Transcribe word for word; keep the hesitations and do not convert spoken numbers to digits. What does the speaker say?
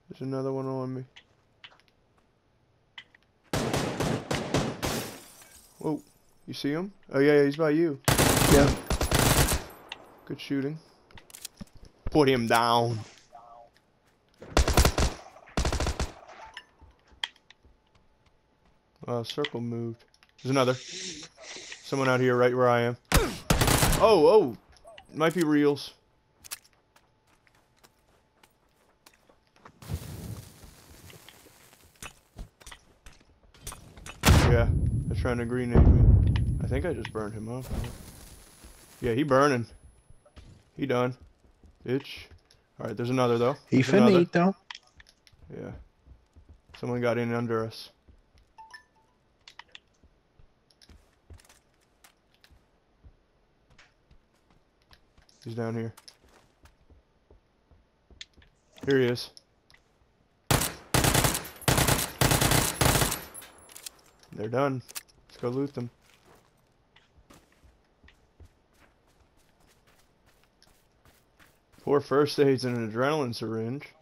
There's another one on me. Whoa. You see him? Oh, yeah, yeah, he's by you. Yeah. Good shooting. Put him down. Uh, circle moved. There's another. Someone out here right where I am. Oh, oh. Might be reals. Yeah, they're trying to grenade me. I think I just burned him up. Yeah, he burning. He done. Bitch. Alright, there's another though. He There's another. finito. Yeah. Someone got in under us. He's down here. Here he is. They're done. Let's go loot them. Four first aids and an adrenaline syringe.